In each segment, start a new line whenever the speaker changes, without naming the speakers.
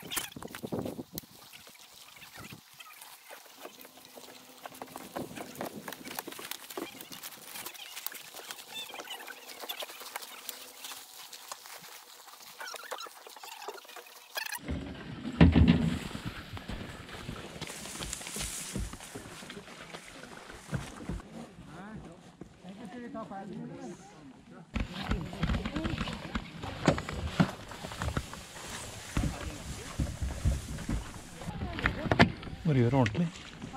Må du gjøre ordentlig.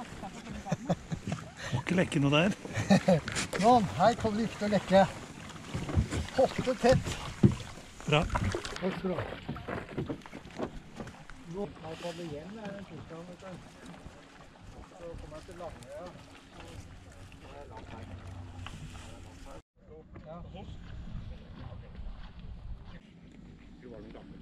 Må ikke lekke noe der.
Sånn, her kommer vi ikke til å lekke. Hoppe tett.
Bra.
Takk skal du ha. Nå, her kommer igjen, det er en Krogshavn, vet du. Så kommer jeg til Langesund. Det er langt her. Ja. Det var den gamle.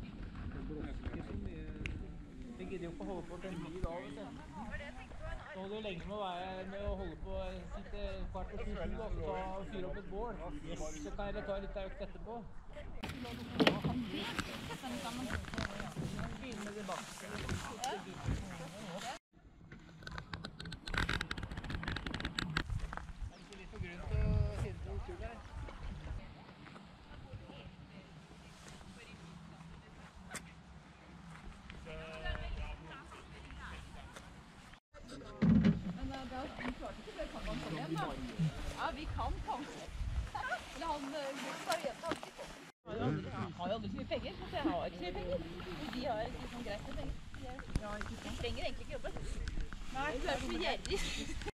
Vi gidder jo ikke å holde på til en ny dag, vet du. Så holder det lenge med å holde på, sitte kvart på 7 og så fyre opp et bål. Så kan jeg ta litt økt etterpå. Begynne med det bak.
Ja, vi kan kanskje. Eller han har jo aldri så mye penger, så jeg har ikke så mye penger. Og de har liksom greit med penger. De trenger egentlig ikke jobbe. Nei, du er så gjerrig.